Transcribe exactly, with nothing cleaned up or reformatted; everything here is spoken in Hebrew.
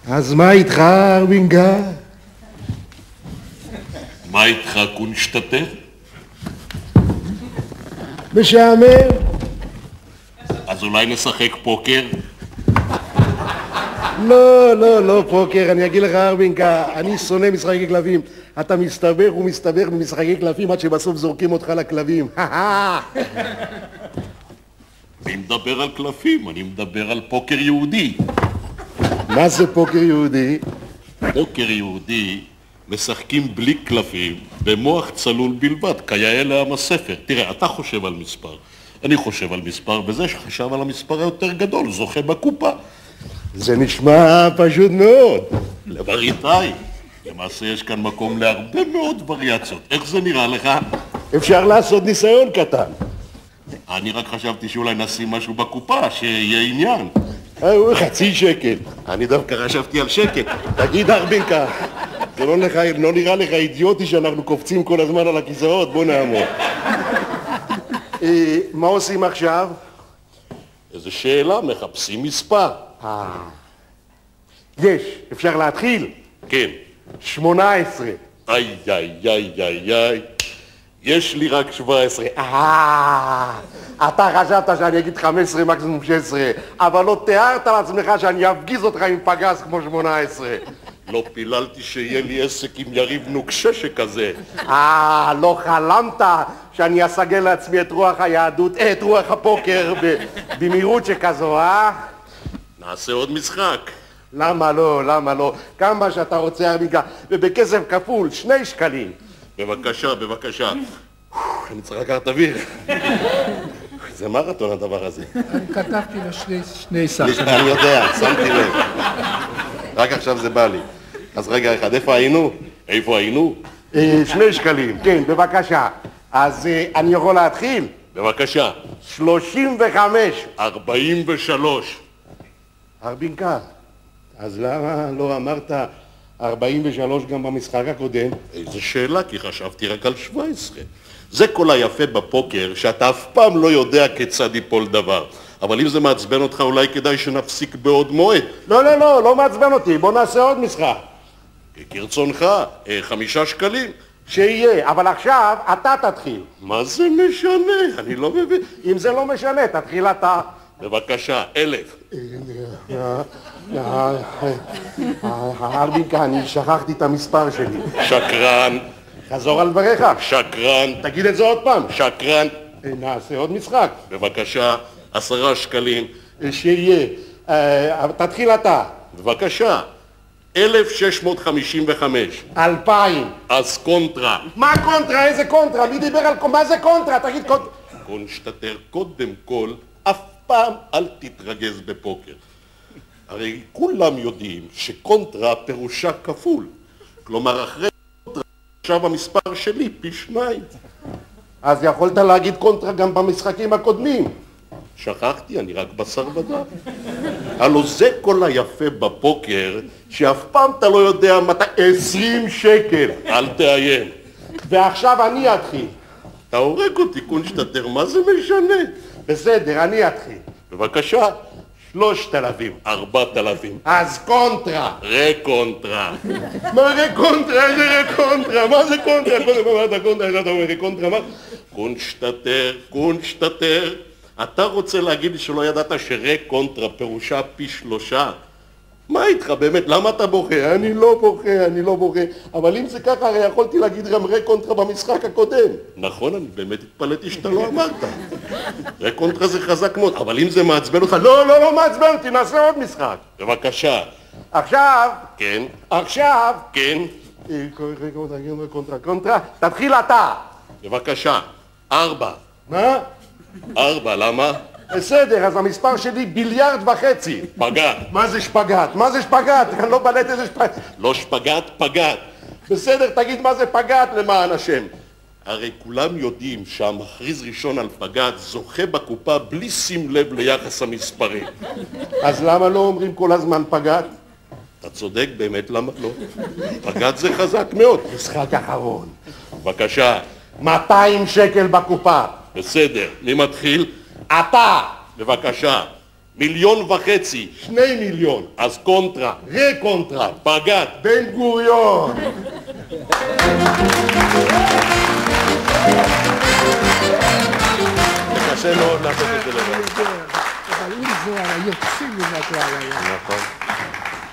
אז מה איתך, ארבינגה? מה איתך, קונשטטר? משעמם. אז אולי נשחק פוקר? לא, לא, לא פוקר, אני אגיד לך, ארבינגה, אני שונא משחקי קלפים. אתה מסתבך ומסתבך במשחקי קלפים עד שבסוף זורקים אותך לכלבים. אני מדבר על קלפים, אני מדבר על פוקר יהודי. מה זה פוקר יהודי? פוקר יהודי משחקים בלי קלפים, במוח צלול בלבד, כיאה לעם הספר. תראה, אתה חושב על מספר, אני חושב על מספר, וזה שחשב על המספר היותר גדול, זוכה בקופה. זה נשמע פשוט מאוד. למראיתיי, למעשה יש כאן מקום להרבה מאוד וריאציות. איך זה נראה לך? אפשר לעשות ניסיון קטן. אני רק חשבתי שאולי נשים משהו בקופה, שיהיה עניין. חצי שקל. אני דווקא חשבתי על שקל. תגיד, ארבינקה, זה לא, לך, לא נראה לך אידיוטי שאנחנו קופצים כל הזמן על הכיסאות? בוא נעמוד. מה עושים עכשיו? איזו שאלה, מחפשים מספר. יש, אפשר להתחיל? כן. שמונה עשרה. איי, איי, איי, איי, איי. יש לי רק שבע עשרה. אה, אתה חשבת שאני אגיד חמש עשרה מקסימום שש עשרה, אבל לא תיארת לעצמך שאני אפגיז אותך עם פגז כמו שמונה עשרה. לא פיללתי שיהיה לי עסק עם יריב נוקשה שכזה. אה, לא חלמת שאני אסגל לעצמי את רוח היהדות, את רוח הפוקר במהירות שכזו, אה? נעשה עוד משחק. למה לא, למה לא? כמה שאתה רוצה, ארבינגה, ובכסף כפול, שני שקלים. בבקשה, בבקשה. אני צריך לקחת אוויר. זה מרתון הדבר הזה. אני כתבתי לו שני שחקנים. אני יודע, שמתי לב. רק עכשיו זה בא לי. אז רגע אחד, איפה היינו? איפה היינו? שני שקלים, כן, בבקשה. אז אני יכול להתחיל? בבקשה. שלושים וחמש. ארבעים ושלוש. ארבינקה, אז למה לא אמרת ארבעים ושלוש גם במשחק הקודם? איזו שאלה, כי חשבתי רק על שבע עשרה. זה כל היפה בפוקר, שאתה אף פעם לא יודע כיצד ייפול דבר. אבל אם זה מעצבן אותך, אולי כדאי שנפסיק בעוד מועד. לא, לא, לא, לא מעצבן אותי. בוא נעשה עוד משחק. כרצונך, חמישה שקלים. שיהיה, אבל עכשיו אתה תתחיל. מה זה משנה? אני לא מבין. אם זה לא משנה, תתחיל אתה. בבקשה, אלף. ארבינקה, אני שכחתי את המספר שלי. שקרן. חזור על דבריך. שקרן. תגיד את זה עוד פעם. שקרן. נעשה עוד משחק. בבקשה, עשרה שקלים. שיהיה. תתחיל אתה. בבקשה. אלף שש מאות חמישים וחמש. אלפיים. אז קונטרה. מה קונטרה? איזה קונטרה? מי דיבר על... מה זה קונטרה? תגיד קונטרה. קונשטטר, קודם כל, אף פעם אל תתרגז בפוקר. הרי כולם יודעים שקונטרה פירושה כפול. כלומר, אחרי קונטרה, עכשיו המספר שלי פי שניים. אז יכולת להגיד קונטרה גם במשחקים הקודמים. שכחתי, אני רק בשר ודם. הלו זה כל היפה בפוקר, שאף פעם אתה לא יודע מתי... עשרים שקל. אל תאיים. ועכשיו אני אתחיל. אתה הורג אותי, קונשטטר, מה זה משנה? בסדר, אני אתחיל. בבקשה. שלושת אלפים. ארבעת אלפים. אז קונטרה. רקונטרה. מה רקונטרה? איזה רקונטרה? מה זה קונטרה? קודם אמרת קונטרה, אתה אומר רקונטרה, מה? קונשטטר, קונשטטר. אתה רוצה להגיד לי שלא ידעת שרקונטרה פירושה פי שלושה? מה איתך באמת? למה אתה בוכה? אני לא בוכה, אני לא בוכה. אבל אם זה ככה, הרי יכולתי להגיד גם רקונטרה במשחק הקודם. נכון, אני באמת התפלאתי שאתה לא אמרת. רקונטרה זה חזק מאוד, אבל אם זה מעצבן אותך... לא, לא, לא מעצבן אותי, נעשה עוד משחק. בבקשה. עכשיו... כן. עכשיו... כן. קונטרה, קונטרה, תתחיל אתה. בבקשה. ארבע. מה? ארבע, למה? בסדר, אז המספר שלי ביליארד וחצי. פגעת. מה זה שפגעת? מה זה שפגעת? אני לא בלט איזה שפגעת. לא שפגעת, פגעת. בסדר, תגיד מה זה פגעת למען השם. הרי כולם יודעים שהמכריז ראשון על פגעת זוכה בקופה בלי שים לב ליחס המספרים. אז למה לא אומרים כל הזמן פגעת? אתה צודק באמת, למה לא? פגעת זה חזק מאוד. משחק אחרון. בבקשה. מאתיים שקל בקופה. בסדר, מי מתחיל? אתה. בבקשה. מיליון וחצי. שני מיליון. אז קונטרה. רקונטרה. פגת. בן גוריון. זה קשה מאוד לעשות את זה לבד. אבל אורי זוהר היוצא מן הכלל היה. נכון.